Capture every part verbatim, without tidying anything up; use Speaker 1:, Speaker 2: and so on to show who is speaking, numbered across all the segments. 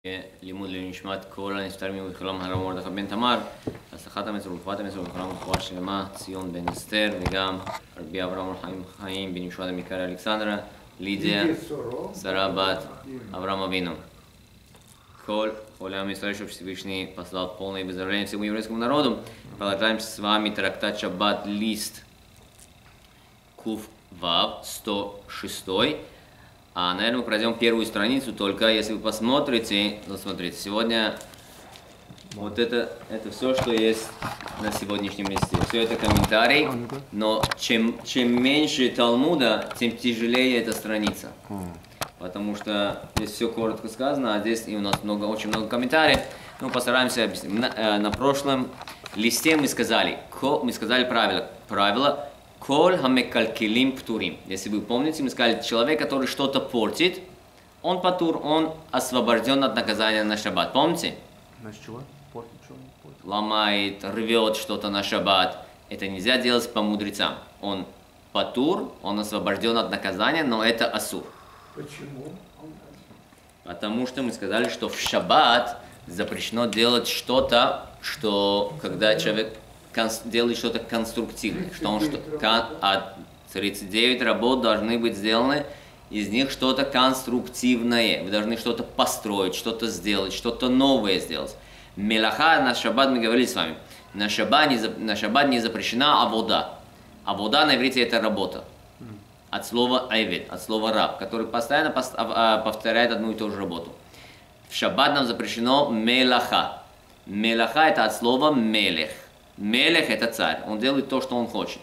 Speaker 1: לימוד לנשמת כל הנפטרים ובכללם הרב מרדכי בן תמר, הצלחת המצור ורפואת המצור ובכללם רפואה שלמה, ציון בן אסתר, וגם רבי אברהם חיים בן ישועה דמיקרא אלכסנדרה, לידיה, שרה בת אברהם אבינו. Коль, Оля Мисраэль, чтобы Всевышний послал полное выздоровление всему еврейскому народу. Продолжаем с вами трактат Шаббат, лист Кув Вав, сто шесть. А, наверное, мы пройдем первую страницу, только если вы посмотрите, ну, смотрите, сегодня вот это, это все, что есть на сегодняшнем месте. Все это комментарий, но чем, чем меньше Талмуда, тем тяжелее эта страница. Потому что здесь все коротко сказано, а здесь и у нас много, очень много комментариев. Мы постараемся объяснить. На, на прошлом листе мы сказали, мы сказали правило, правило Коль хамекалькелим птурим. Если вы помните, мы сказали, человек, который что-то портит, он патур, он освобожден от наказания на шаббат. Помните?
Speaker 2: Значит, чего? Портит, чего не портит?
Speaker 1: Ломает, рвет что-то на шаббат. Это нельзя делать по мудрецам. Он патур, он освобожден от наказания, но это асур.
Speaker 2: Почему?
Speaker 1: Потому что мы сказали, что в шаббат запрещено делать что-то, что когда человек делает что-то конструктивное, что он что, а тридцать девять работ должны быть сделаны, из них что-то конструктивное. Вы должны что-то построить, что-то сделать, что-то новое сделать. Мелаха на шаббат, мы говорили с вами, на шаббат не, на шаббат не запрещена авода. Авода на иврите это работа. От слова айвет, от слова раб, который постоянно повторяет одну и ту же работу. В шаббат нам запрещено мелаха. Мелаха это от слова мелех. Мелех это царь, он делает то, что он хочет.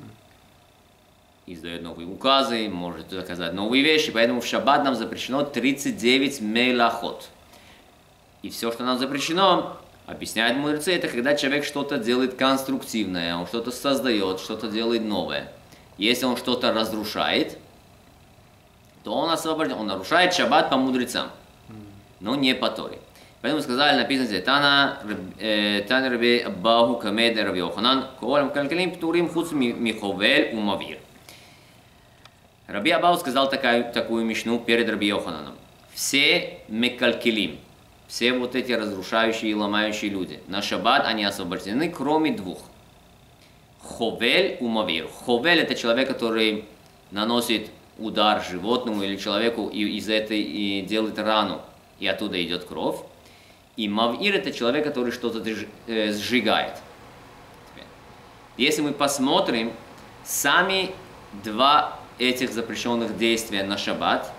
Speaker 1: Издает новые указы, может заказать новые вещи, поэтому в шаббат нам запрещено тридцать девять мелахот. И все, что нам запрещено, объясняют мудрецы, это когда человек что-то делает конструктивное, он что-то создает, что-то делает новое. Если он что-то разрушает, то он освобожден, он нарушает шаббат по мудрецам, но не по Торе. Поэтому сказали, написано здесь, Тана Тана Раби Абаху Камед Раби Йоханан, Колам Калькалим Птурим Хуц Миховель Умавир. Раби Абаху сказал такую, такую мишну перед Раби Йохананом. Все мекалькелим, все вот эти разрушающие и ломающие люди, на шаббат они освобождены, кроме двух. Ховель Умавир. Ховель это человек, который наносит удар животному или человеку и из этой и делает рану, и оттуда идет кровь. И мавир это человек, который что-то сжигает. Если мы посмотрим, сами два этих запрещенных действия на шаббат,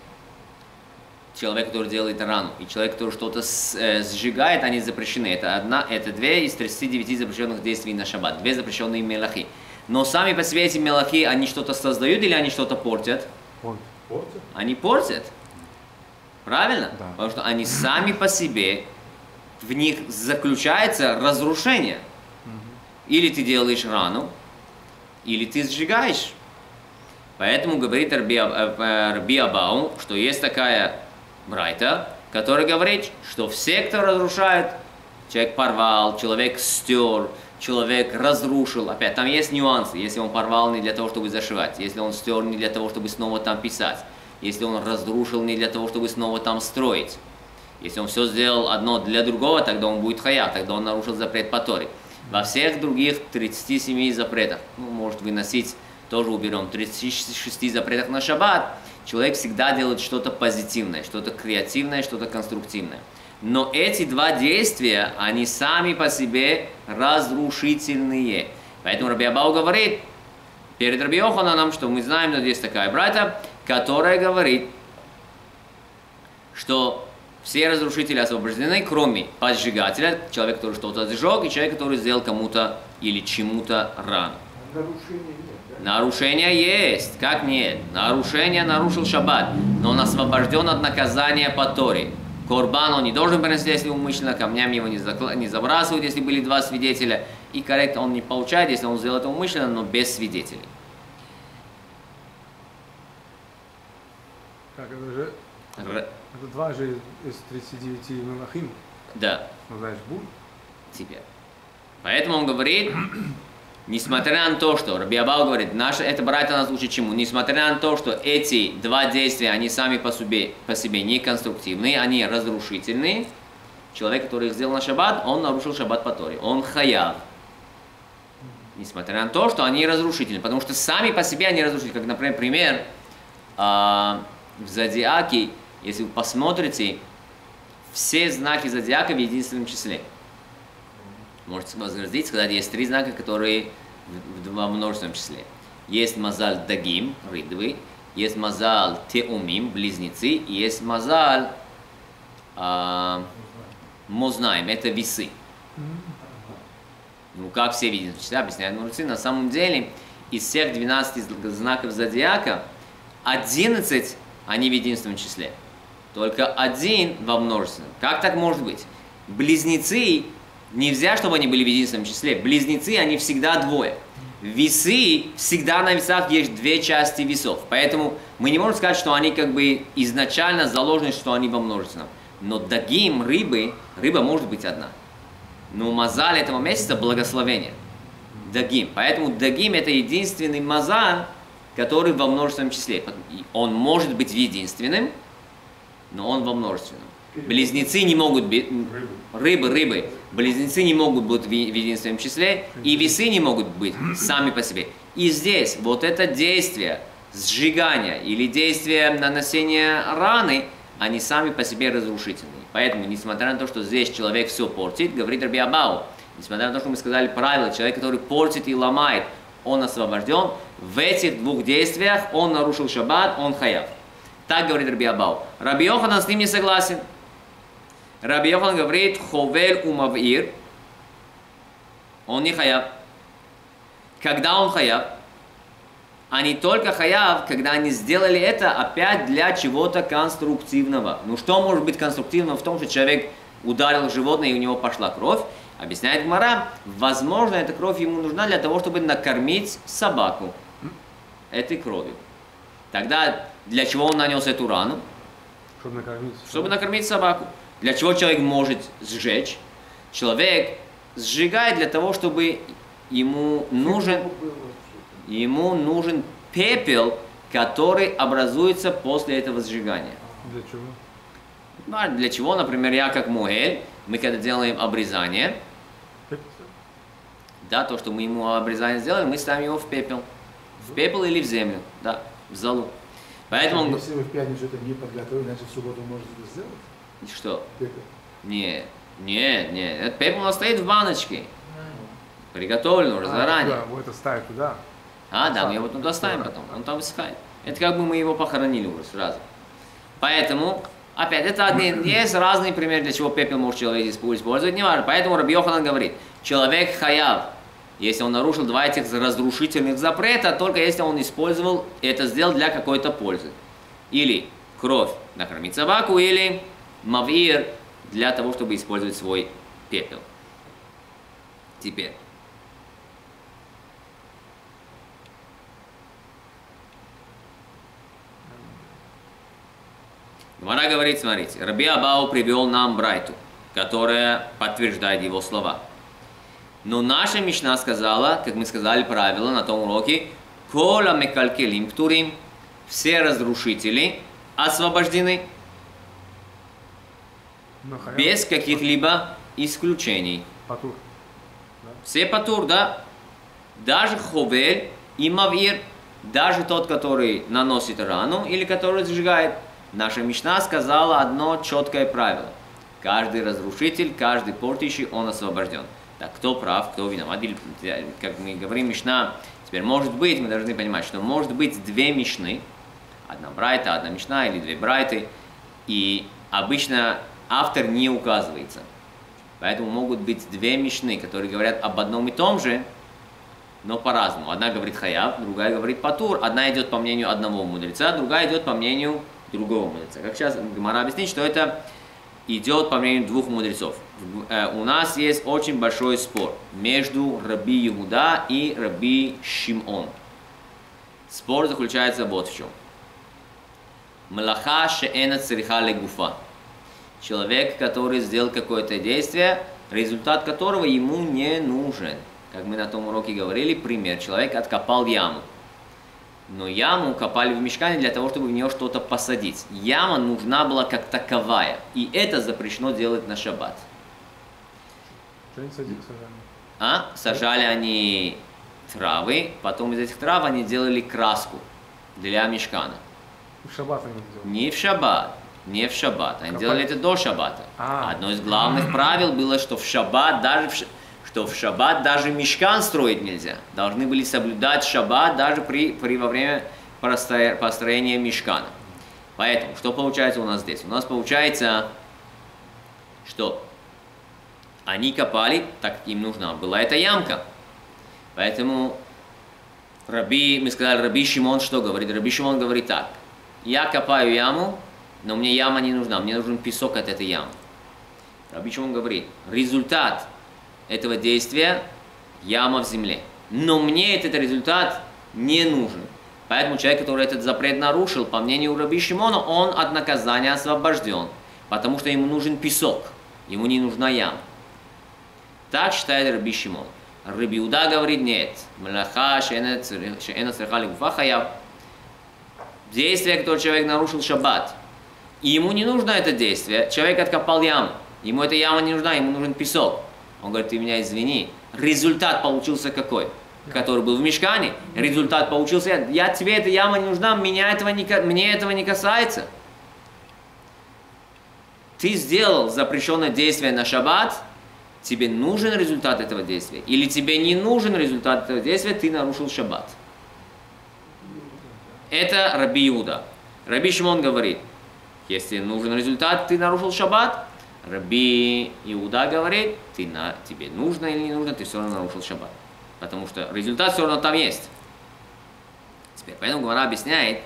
Speaker 1: человек, который делает рану, и человек, который что-то сжигает, они запрещены. Это, одна, это две из тридцати девяти запрещенных действий на шаббат, две запрещенные мелахи. Но сами по себе эти мелахи, они что-то создают или они что-то портят?
Speaker 2: Портят.
Speaker 1: Они портят. Правильно?
Speaker 2: Да.
Speaker 1: Потому что они сами по себе, в них заключается разрушение. Угу. Или ты делаешь рану, или ты сжигаешь. Поэтому говорит Раби Абау, что есть такая брайта, которая говорит, что все, кто разрушает, человек порвал, человек стер, человек разрушил. Опять, там есть нюансы. Если он порвал не для того, чтобы зашивать, если он стер не для того, чтобы снова там писать, если он разрушил не для того, чтобы снова там строить. Если он все сделал одно для другого, тогда он будет хаяв, тогда он нарушил запрет по Торе. Во всех других тридцати семи запретах, ну, может выносить, тоже уберем, тридцати шести запретах на шаббат, человек всегда делает что-то позитивное, что-то креативное, что-то конструктивное. Но эти два действия, они сами по себе разрушительные. Поэтому Раби Абау говорит перед Раби Йохананом, что мы знаем, что есть такая брата, которая говорит, что все разрушители освобождены, кроме поджигателя, человек, который что-то сжег, и человек, который сделал кому-то или чему-то рану.
Speaker 2: Нарушения нет, да?
Speaker 1: Нарушение есть, как нет? Нарушение нарушил шаббат, но он освобожден от наказания по Торе. Корбан он не должен приносить, если умышленно, камнями его не, закла... не забрасывают, если были два свидетеля, и коррект он не получает, если он сделал это умышленно, но без свидетелей.
Speaker 2: Так, это же...
Speaker 1: Р...
Speaker 2: Это два же из тридцати девяти мелахим.
Speaker 1: Да.
Speaker 2: Ну, знаешь, будет.
Speaker 1: Теперь. Поэтому он говорит, Несмотря на то, что Раби Абау говорит, наша, эта брайта нас учит чему? Несмотря на то, что эти два действия, они сами по себе, по себе не конструктивные, они разрушительные, человек, который их сделал на шаббат, он нарушил шаббат по Торе, он хаяв. Несмотря на то, что они разрушительны, потому что сами по себе они разрушительны. Как, например, пример, в зодиаке, если вы посмотрите, все знаки зодиака в единственном числе. Можете возразить, сказать, есть три знака, которые во множественном числе. Есть мазаль дагим, рыбы, есть мазаль теумим, близнецы, и есть мазаль а, мознаем, это весы. Ну, как все в единственном числе, объясняют мудрецы, на самом деле, из всех двенадцати знаков зодиака, одиннадцать они в единственном числе. Только один во множественном. Как так может быть? Близнецы, нельзя, чтобы они были в единственном числе. Близнецы, они всегда двое. Весы, всегда на весах есть две части весов. Поэтому мы не можем сказать, что они как бы изначально заложены, что они во множественном. Но дагим, рыбы, рыба может быть одна. Но мазаль этого месяца благословение. Дагим. Поэтому дагим это единственный мазаль, который во множественном числе. Он может быть единственным, но он во множественном. Близнецы не могут быть, рыбы, рыбы, близнецы не могут быть в единственном числе, и весы не могут быть сами по себе. И здесь вот это действие сжигания или действие нанесения раны, они сами по себе разрушительные. Поэтому, несмотря на то, что здесь человек все портит, говорит Раби Абау, несмотря на то, что мы сказали правило, человек, который портит и ломает, он освобожден, в этих двух действиях он нарушил шаббат, он хаяв. Так говорит Раби Абау. Раби Йоханан с ним не согласен. Раби Йоханан говорит, ховель умавир, он не хаяв. Когда он хаяв? Они только хаяв, когда они сделали это опять для чего-то конструктивного. Ну что может быть конструктивным в том, что человек ударил животное и у него пошла кровь? Объясняет Гмара, возможно, эта кровь ему нужна для того, чтобы накормить собаку этой кровью. Тогда для чего он нанес эту рану?
Speaker 2: Чтобы накормить.
Speaker 1: Чтобы накормить собаку. Для чего человек может сжечь? Человек сжигает для того, чтобы ему нужен, ему нужен пепел, который образуется после этого сжигания.
Speaker 2: Для чего?
Speaker 1: Ну, для чего, например, я как муэль, мы когда делаем обрезание,
Speaker 2: Пепел?
Speaker 1: да, то, что мы ему обрезание сделаем, мы ставим его в пепел. В пепел или в землю, да, в золу. Поэтому он...
Speaker 3: Если вы в пятницу это не подготовили, значит в субботу можете это сделать?
Speaker 1: Что?
Speaker 3: Пепел.
Speaker 1: Нет, нет, нет. Этот пепел у нас стоит в баночке. Приготовлен уже
Speaker 2: А,
Speaker 1: заранее.
Speaker 2: туда, вот это ставить туда.
Speaker 1: А, да, мы его туда ставим потом. Он там высыхает. Это как бы мы его похоронили уже сразу. Поэтому, опять, это один, есть разные примеры, для чего пепел может человек использовать, не важно. Поэтому Раби Йоханан говорит, человек хаяв, если он нарушил два этих разрушительных запрета, только если он использовал, это сделал для какой-то пользы. Или кровь накормить собаку, или мавир для того, чтобы использовать свой пепел. Теперь. Гмара говорит, смотрите, Раби Абау привел нам брайту, которая подтверждает его слова. Но наша Мишна сказала, как мы сказали правило на том уроке, кола мекалькелим птурим, все разрушители освобождены без каких-либо исключений.
Speaker 2: Патур.
Speaker 1: Все патур, да. Даже ховель и мавир, даже тот, который наносит рану или который сжигает. Наша Мишна сказала одно четкое правило. Каждый разрушитель, каждый портящий, он освобожден. Так, кто прав, кто виноват? Или, как мы говорим, Мишна, теперь может быть, мы должны понимать, что может быть две Мишны, одна брайта, одна Мишна или две брайты, и обычно автор не указывается. Поэтому могут быть две Мишны, которые говорят об одном и том же, но по-разному. Одна говорит хаяв, другая говорит патур, одна идет по мнению одного мудреца, другая идет по мнению другого мудреца. Как сейчас Гмара объяснит, что это идет по мнению двух мудрецов. У нас есть очень большой спор между Раби Иуда и Раби Шимон. Спор заключается вот в чем. Млаха шеэна цриха легуфа. Человек, который сделал какое-то действие, результат которого ему не нужен. как мы на том уроке говорили, пример. Человек откопал яму. Но яму копали в мишкане для того, чтобы в нее что-то посадить. Яма нужна была как таковая. И это запрещено делать на шаббат.
Speaker 2: Что они садили, сажали?
Speaker 1: А? Сажали они травы, потом из этих трав они делали краску для мишкана.
Speaker 2: В шаббат они делали?
Speaker 1: Не в шаббат, не в шаббат. Они
Speaker 2: Копать?
Speaker 1: делали это до шаббата.
Speaker 2: А.
Speaker 1: Одно из главных правил было, что в шаббат даже в ш... что в шаббат даже мишкан строить нельзя. Должны были соблюдать шаббат даже при, при, во время постро... построения мишкана. Поэтому, что получается у нас здесь? У нас получается, что они копали, так как им нужна была эта ямка. Поэтому Раби, мы сказали, Раби Шимон что говорит? Раби Шимон говорит так: я копаю яму, но мне яма не нужна, мне нужен песок от этой ямы. Раби Шимон говорит, результат этого действия – яма в земле. Но мне этот результат не нужен. Поэтому человек, который этот запрет нарушил, по мнению Раби Шимона, он от наказания освобожден, потому что ему нужен песок, ему не нужна яма. Так считает Раби Шимон. Раби Иуда говорит, нет. Мелаха шеэна цриха легуфа хаяв. Действие, которое человек нарушил шаббат, и ему не нужно это действие. Человек откопал яму, ему эта яма не нужна, ему нужен песок. Он говорит, ты меня извини. Результат получился какой? Который был в мишкане. Результат получился, я, тебе эта яма не нужна, меня этого не, мне этого не касается. Ты сделал запрещенное действие на шаббат, тебе нужен результат этого действия, или тебе не нужен результат этого действия, ты нарушил шаббат. Это Раби Иуда. Раби Шимон говорит, если нужен результат, ты нарушил шаббат. Раби Иуда говорит, ты на, тебе нужно или не нужно, ты все равно нарушил шаббат. Потому что результат все равно там есть. Теперь, поэтому Гемара объясняет,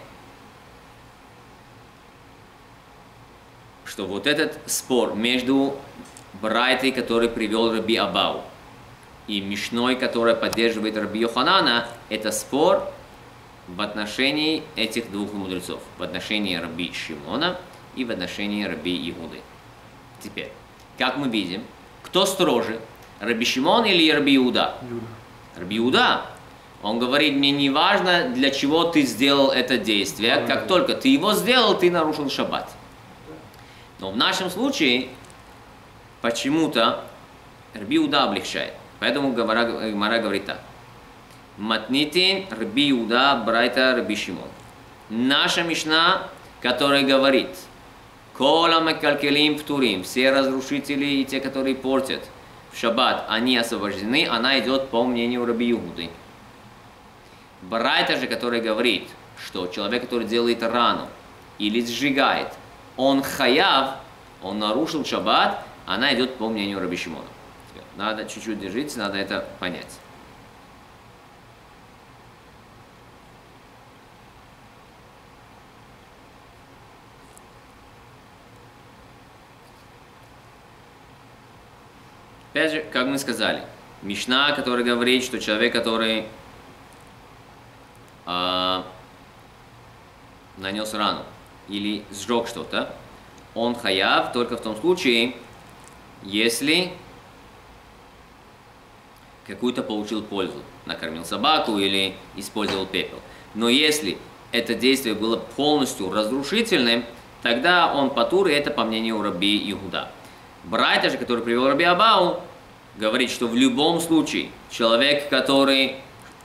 Speaker 1: что вот этот спор между Брайтой, который привел Раби Абау, и Мишной, которая поддерживает Раби Йоханана, это спор в отношении этих двух мудрецов, в отношении Раби Шимона и в отношении Раби Иуды. Теперь, как мы видим, кто строже, Раби Шимон или Раби Иуда?
Speaker 2: Иуда.
Speaker 1: Раби Иуда, он говорит, мне не важно, для чего ты сделал это действие, как только ты его сделал, ты нарушил шаббат. Но в нашем случае, почему-то, Раби Иуда облегчает. Поэтому Гемара говорит так. Матнитин Раби Иуда Брайта Раби Шимон. Наша Мишна, которая говорит, Кола мекалькелим птурим, все разрушители и те, которые портят в шаббат, они освобождены, она идет по мнению Раби Иуды. Брайта же, который говорит, что человек, который делает рану или сжигает, он хаяв, он нарушил шаббат, она идет по мнению Раби Шимона. Надо чуть-чуть держите, надо это понять. Опять же, как мы сказали, Мишна, который говорит, что человек, который э, нанес рану или сжег что-то, он хаяв только в том случае, если какую-то получил пользу, накормил собаку или использовал пепел. Но если это действие было полностью разрушительным, тогда он патур, и это по мнению Раби Иуда. Брайта же, который привел Раби Абау, говорит, что в любом случае человек, который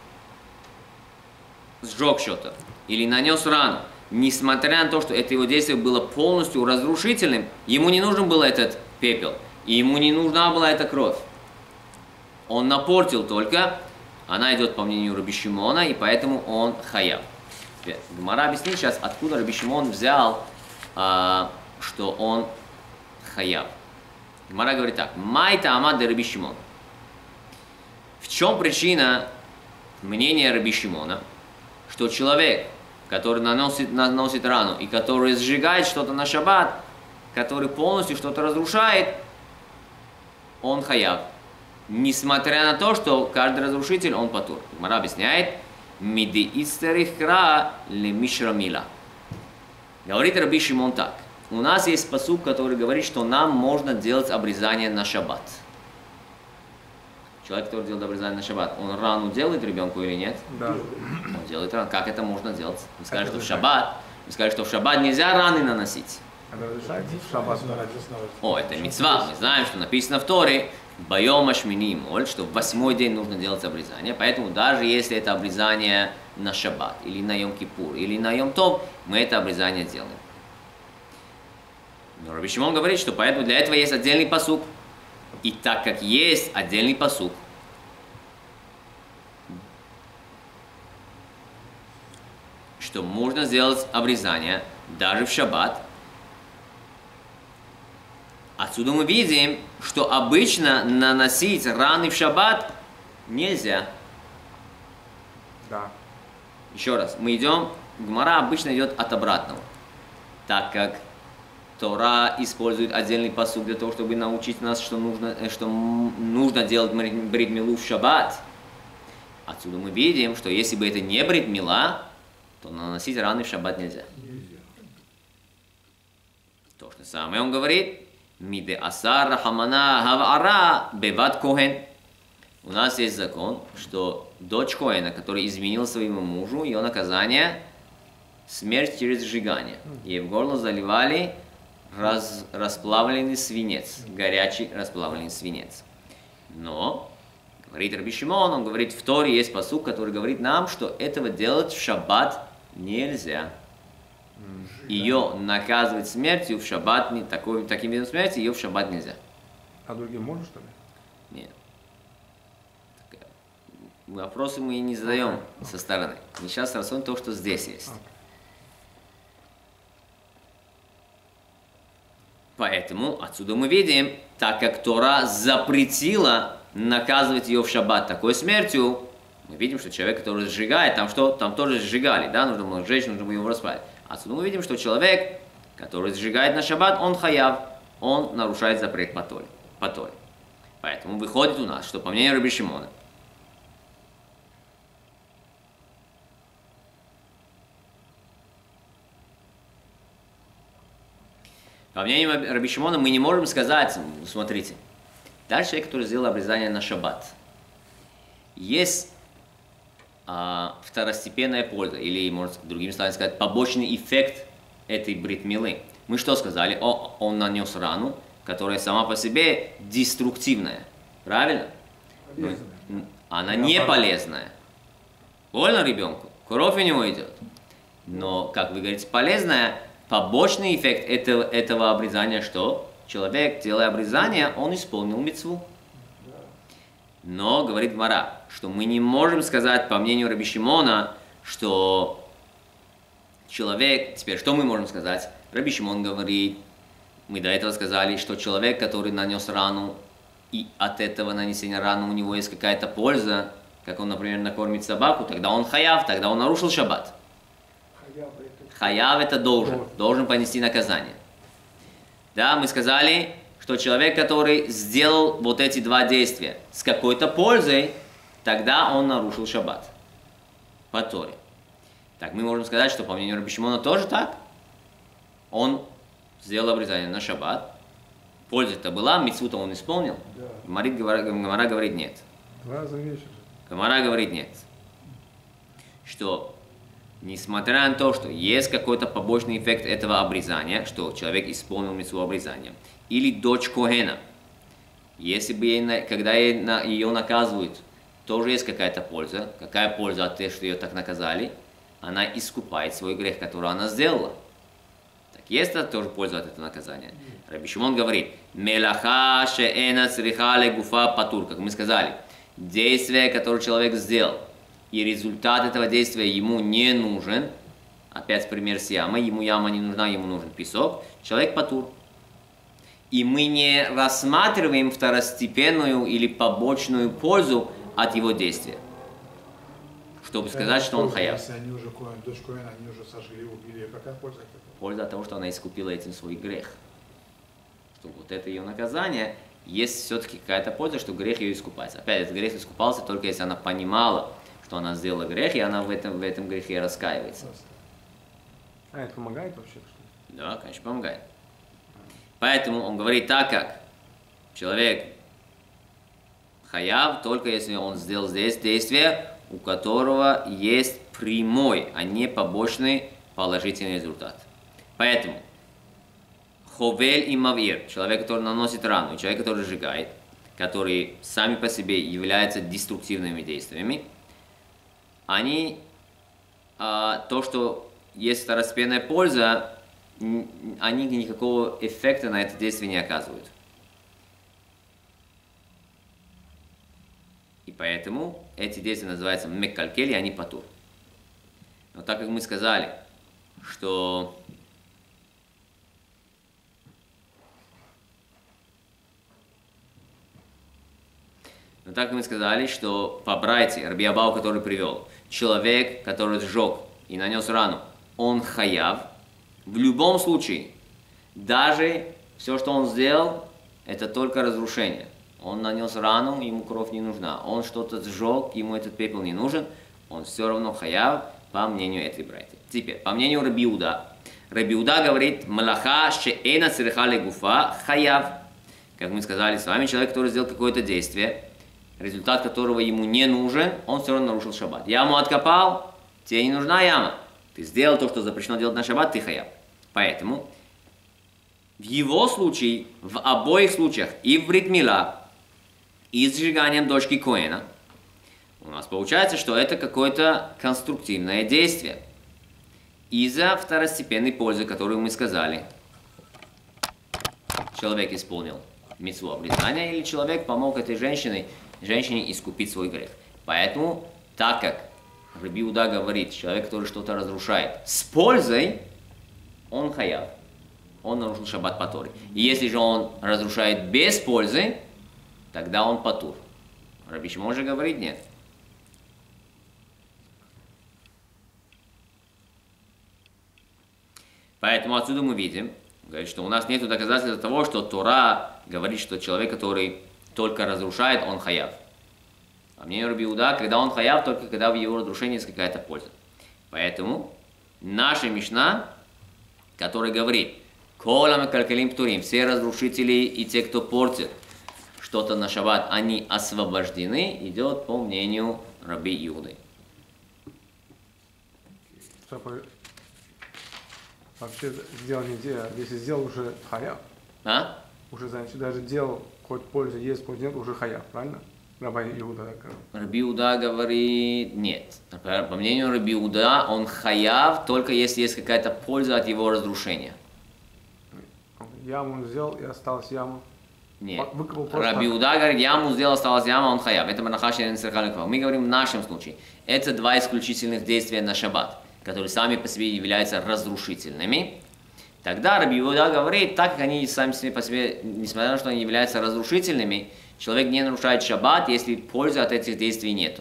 Speaker 1: сжег что-то или нанес рану, несмотря на то, что это его действие было полностью разрушительным, ему не нужен был этот пепел, и ему не нужна была эта кровь. Он напортил только, она идет по мнению Раби Шимона, и поэтому он хаяв. Гемара объяснит сейчас, откуда Раби Шимон взял, а, что он хаяв. Гемара говорит так, «Май таамад де Раби Шимон». В чем причина мнения Раби Шимона, что человек, который наносит, наносит рану и который сжигает что-то на шаббат, который полностью что-то разрушает, он хаяв. Несмотря на то, что каждый разрушитель, он патур. Гемара объясняет, «Миди истерихра ле мишрамила». Говорит Раби Шимон так. У нас есть пасук, который говорит, что нам можно делать обрезание на шаббат. Человек, который делает обрезание на шаббат, он рану делает ребенку или нет?
Speaker 2: Да.
Speaker 1: Он делает рану. Как это можно делать? Вы скажете, что в шаббат, вы скажете, что в шаббат нельзя раны наносить.
Speaker 2: Это разрешается в шаббат?
Speaker 1: О, это мицва. Мы знаем, что написано в Торе, Байом Ашмини Моль, что в восьмой день нужно делать обрезание. Поэтому даже если это обрезание на шаббат, или на Йом-Кипур, или на Йом-Тов, мы это обрезание делаем. Но Раби Шимон говорит, что поэтому для этого есть отдельный пасук. И так как есть отдельный пасук, что можно сделать обрезание даже в шаббат, отсюда мы видим, что обычно наносить раны в шаббат нельзя.
Speaker 2: Да.
Speaker 1: Еще раз, мы идем, Гмара обычно идет от обратного, так как Тора использует отдельный пасук для того, чтобы научить нас, что нужно, что нужно делать брит милу в шаббат. Отсюда мы видим, что если бы это не брит мила, то наносить раны в шаббат нельзя. То же самое он говорит. Миде асар рахамана хавара беват коэн. У нас есть закон, что дочь коэна, который изменил своему мужу, ее наказание смерть через сжигание. Ей в горло заливали раз, расплавленный свинец, горячий расплавленный свинец. Но, говорит Раби Шимон, он говорит, в Торе есть пасук, который говорит нам, что этого делать в шаббат нельзя. Ее наказывать смертью в шаббат, не, такой, таким видом смерти, ее в шаббат нельзя.
Speaker 2: А другим можно, что ли?
Speaker 1: Нет. Так, вопросы мы и не задаем okay. со стороны. Мы сейчас рассмотрим то, что здесь есть. Okay. Поэтому отсюда мы видим, так как Тора запретила наказывать ее в шаббат такой смертью, мы видим, что человек, который сжигает, там что? Там тоже сжигали, да? Нужно было сжечь, нужно было его расплавить. Отсюда мы видим, что человек, который сжигает на шаббат, он хаяв, он нарушает запрет по Торе. По Торе. Поэтому выходит у нас, что по мнению Раби Шимона, по мнению Раби Шимона мы не можем сказать, смотрите, даже человек, который сделал обрезание на шаббат, есть а, второстепенная польза, или, можно другими словами сказать, побочный эффект этой брит милы. Мы что сказали? О, он нанес рану, которая сама по себе деструктивная. Правильно? Но, она не полезная. Больно ребенку, кровь у него идет. Но, как вы говорите, полезная, побочный эффект этого, этого обрезания, что человек, делая обрезание, он исполнил мицву. Но, говорит Гмара, что мы не можем сказать, по мнению Раби Шимона, что человек... Теперь, что мы можем сказать? Раби Шимон говорит, мы до этого сказали, что человек, который нанес рану, и от этого нанесения раны у него есть какая-то польза, как он, например, накормит собаку, тогда он хаяв, тогда он нарушил шаббат. Хаяв это должен, должен понести наказание. Да, мы сказали, что человек, который сделал вот эти два действия с какой-то пользой, тогда он нарушил шаббат по Торе. Так мы можем сказать, что по мнению Раби Шимона тоже так. Он сделал обрезание на шаббат, польза-то была, мицву-то он исполнил. Да. Гмара говорит нет.
Speaker 2: Два раза вечер.
Speaker 1: Гмара говорит нет. Что несмотря на то, что есть какой-то побочный эффект этого обрезания, что человек исполнил мицву обрезания, или дочь Коэна, если бы ей, когда ее наказывают, тоже есть какая-то польза. Какая польза от того, что ее так наказали? Она искупает свой грех, который она сделала. Так есть тоже польза от этого наказания. Раби Шимон говорит, «Мелаха шеэна цриха легуфа патур», как мы сказали, действие, которое человек сделал, и результат этого действия ему не нужен, опять пример с ямой, ему яма не нужна, ему нужен песок, человек патур. И мы не рассматриваем второстепенную или побочную пользу от его действия, чтобы сказать, что он хаяв.
Speaker 3: Если они уже, дочь Коэна, они уже сожгли, убили, какая польза от этого?
Speaker 1: Польза от того, что она искупила этим свой грех. Что вот это ее наказание, есть все-таки какая-то польза, что грех ее искупается. Опять, этот грех искупался только если она понимала, что она сделала грех, и она в этом, в этом грехе раскаивается.
Speaker 2: А это помогает вообще?
Speaker 1: Да, конечно, помогает. Поэтому он говорит так, как человек хаяв только если он сделал здесь действие, у которого есть прямой, а не побочный положительный результат. Поэтому ховель и мавир, человек, который наносит рану, и человек, который сжигает, которые сами по себе являются деструктивными действиями, они, а, то, что есть второстепенная польза, они никакого эффекта на это действие не оказывают. И поэтому эти действия называются меккалькели, они патур. Но так как мы сказали, что Но так как мы сказали, что по брайте, Раби Абау, который привел, человек, который сжег и нанес рану, он хаяв. В любом случае, даже все, что он сделал, это только разрушение. Он нанес рану, ему кровь не нужна. Он что-то сжег, ему этот пепел не нужен. Он все равно хаяв, по мнению этой брайты. Теперь, по мнению Раби Иуда, Раби Иуда говорит, малаха шеэна цереха легуфа хаяв. Как мы сказали с вами, человек, который сделал какое-то действие, результат которого ему не нужен, он все равно нарушил шаббат. Яму откопал, тебе не нужна яма. Ты сделал то, что запрещено делать на шаббат, ты хаяв. Поэтому в его случае, в обоих случаях, и в брит мила, и с сжиганием дочки Коэна, у нас получается, что это какое-то конструктивное действие. Из-за второстепенной пользы, которую мы сказали. Человек исполнил мицву обрезания, или человек помог этой женщине, женщине искупить свой грех. Поэтому, так как Раби Иуда говорит, человек, который что-то разрушает с пользой, он хаяв. Он нарушил шаббат по Торе. И если же он разрушает без пользы, тогда он патур. Раби Шимон же говорит нет. Поэтому отсюда мы видим, говорит, что у нас нет доказательств того, что Тора говорит, что человек, который только разрушает, он хаяв. По мнению Раби Иуда, когда он хаяв, только когда в его разрушении есть какая-то польза. Поэтому наша Мишна, которая говорит, «Кола мекалькалим птурим», все разрушители и те, кто портит что-то на шаббат, они освобождены, идет по мнению Раби Иуды.
Speaker 2: Вообще сделал не дело, если сделал уже хаяв.
Speaker 1: А?
Speaker 2: Уже, значит, даже делал, хоть польза есть, хоть нет, уже хаяв, правильно? Раби Иуда так говорит.
Speaker 1: Раби Иуда говорит нет. По мнению Раби Иуда, он хаяв, только если есть какая-то польза от его разрушения.
Speaker 2: Яму он сделал, и осталась яма.
Speaker 1: Нет.
Speaker 2: Просто...
Speaker 1: Раби Иуда говорит, яму сделал, осталась яма, он хаяв. Это манахаши нецерхаликва. Мы говорим в нашем случае. Это два исключительных действия на шаббат, которые сами по себе являются разрушительными. Тогда Раби Иуда говорит, так как они сами по себе, несмотря на то, что они являются разрушительными, человек не нарушает шаббат, если пользы от этих действий нету.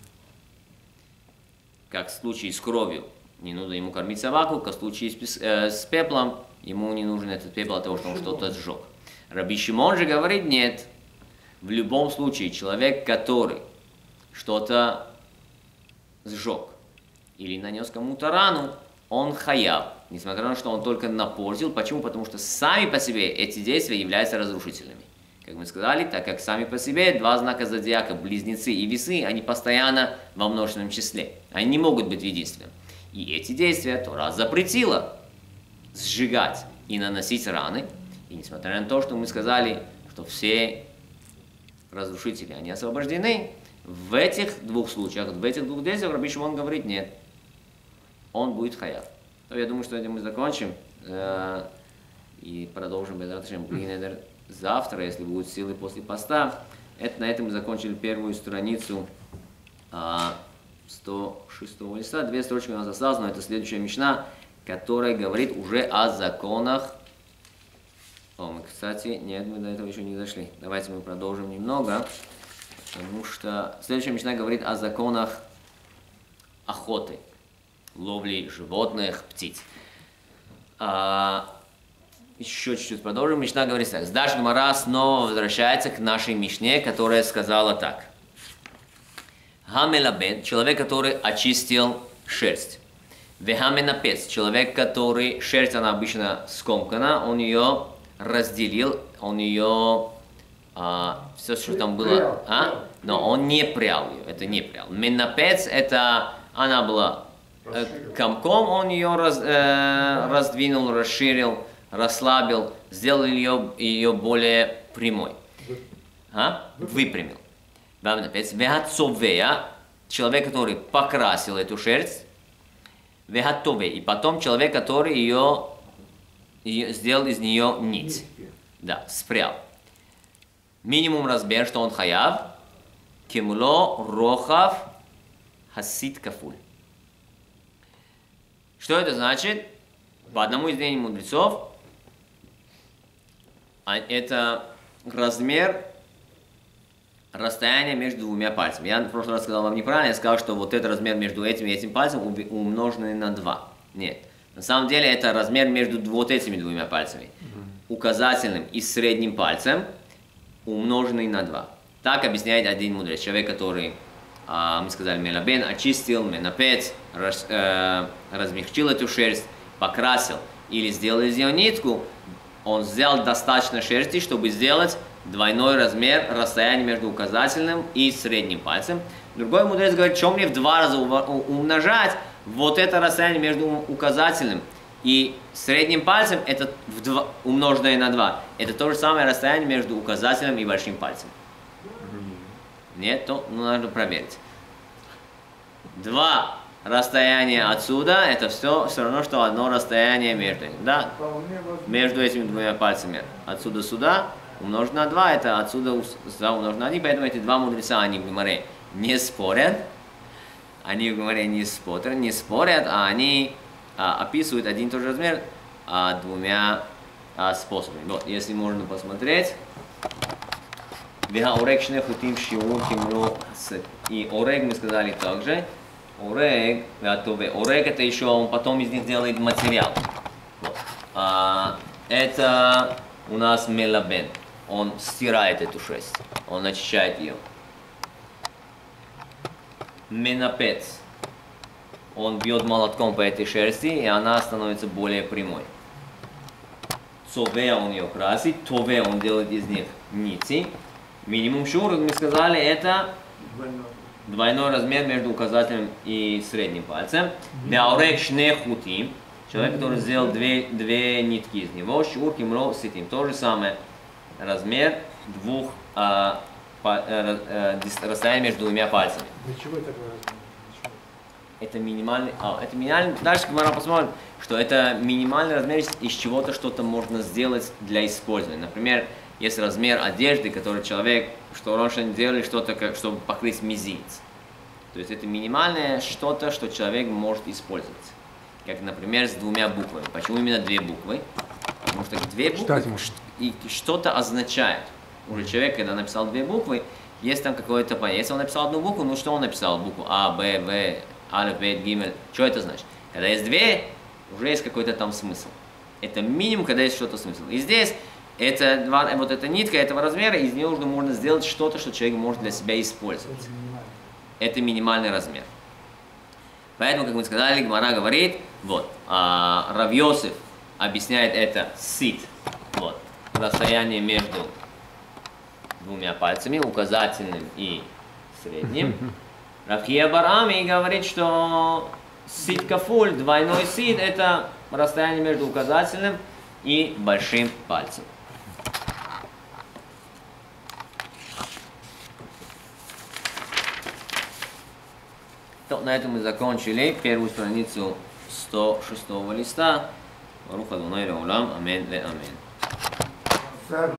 Speaker 1: Как в случае с кровью, не нужно ему кормить собаку, как в случае с, э, с пеплом, ему не нужен этот пепел от того, что он что-то сжег. Раби Шимон же говорит, нет. В любом случае, человек, который что-то сжег или нанес кому-то рану, он хаяв, несмотря на то, что он только напортил. Почему? Потому что сами по себе эти действия являются разрушительными. Как мы сказали, так как сами по себе два знака зодиака, близнецы и весы, они постоянно во множественном числе. Они не могут быть в единстве. И эти действия Тора запретила сжигать и наносить раны. И несмотря на то, что мы сказали, что все разрушители, они освобождены, в этих двух случаях, в этих двух действиях Раби Шимон говорит нет. Он будет хаяв. То я думаю, что этим мы закончим. Э, и продолжим Безрат Ашем Блинедер завтра, если будут силы после поста. Это, на этом мы закончили первую страницу э, сто шестого листа. Две строчки у нас осталось, но это следующая мишна, которая говорит уже о законах. О, мы, кстати, нет, мы до этого еще не дошли. Давайте мы продолжим немного, потому что следующая мишна говорит о законах охоты, ловли животных, птиц. А, еще чуть-чуть продолжим. Мишна говорит так. Сдаш Гмара снова возвращается к нашей мишне, которая сказала так. Хамелабед, человек, который очистил шерсть. Вехаменапец, человек, который, шерсть она обычно скомкана, он ее разделил, он ее а, все, что там было, а? Но он не прял ее, это не прял. Менапец, это она была э, комком, он ее раз, э, раздвинул, расширил, расслабил, сделал ее, ее более прямой. А? Выпрямил. Менапец, вехатцовея, человек, который покрасил эту шерсть, вехатове, и потом человек, который ее, ее сделал из нее нить. Да, спрял. Минимум размер, что он хаяв, кемло рохав хасид кафуль. Что это значит? По одному из мнений мудрецов, это размер расстояния между двумя пальцами. Я в прошлый раз сказал вам неправильно, я сказал, что вот этот размер между этим и этим пальцем умноженный на два. Нет. На самом деле это размер между вот этими двумя пальцами. Указательным и средним пальцем умноженный на два. Так объясняет один мудрец. Человек, который, а, мы сказали, мелабен, очистил, менапец, раз, э, размягчил эту шерсть, покрасил или сделал из нее нитку, он взял достаточно шерсти, чтобы сделать двойной размер расстояния между указательным и средним пальцем. Другой мудрец говорит, что мне в два раза умножать вот это расстояние между указательным и средним пальцем, это в два, умноженное на два. Это то же самое расстояние между указательным и большим пальцем. Нет, то ну, надо проверить. Два расстояния отсюда, это все, все равно, что одно расстояние между ними. Да? Между этими двумя пальцами. Отсюда сюда умножить на два, это отсюда сюда умножить на один. Поэтому эти два мудреца, они в Гемаре не спорят. Они в Гемаре не спорят, не спорят, а они а, описывают один и тот же размер а, двумя а, способами. Вот, если можно посмотреть. И орег мы сказали также. Орег, орег это еще, он потом из них делает материал. Вот. А, это у нас мелабен. Он стирает эту шерсть, он очищает ее. Менапец. Он бьет молотком по этой шерсти, и она становится более прямой. Цове он ее красит, тове он делает из них нити. Минимум шур, мы сказали, это двойной размер между указательным и средним пальцем. Беаурек шнехутим. Человек, который сделал две, две нитки из него. Шур кимро ситим. То же самое размер двух а, по, а, а, расстояния между двумя пальцами.
Speaker 3: Для чего это такое размер?
Speaker 1: Это минимальный, а, это минимальный, дальше мы посмотрим, что это минимальный размер, из чего-то что-то можно сделать для использования. Например, есть размер одежды, который человек, что раньше делали что-то, чтобы покрыть мизинец. То есть это минимальное что-то, что человек может использовать. Как, например, с двумя буквами. Почему именно две буквы? Потому что две буквы и что-то означает. Уже человек, когда написал две буквы, есть там какое-то понятие. Если он написал одну букву, ну что он написал? Букву А, Б, В, Алеф, Бет, Гимель. Что это значит? Когда есть две, уже есть какой-то там смысл. Это минимум, когда есть что-то смысл. И здесь это, вот эта нитка этого размера, из нее уже можно сделать что-то, что человек может для себя использовать. Это минимальный размер. Поэтому, как мы сказали, Гемара говорит, вот, а, Рав Йосеф объясняет это сит, вот, расстояние между двумя пальцами, указательным и средним. Рав Ар.Авнер говорит, что сит кафуль, двойной сит, это расстояние между указательным и большим пальцем. То, на этом мы закончили первую страницу сто шестого листа. Барух Адонай Леолам. Амин ве амин.